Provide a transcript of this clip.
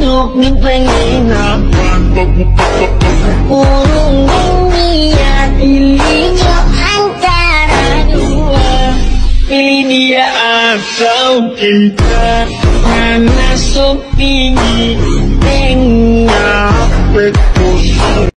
Untuk penginapan Urung dunia Pilih antara dua Pilih dia atau kita Mana so tinggi Tengah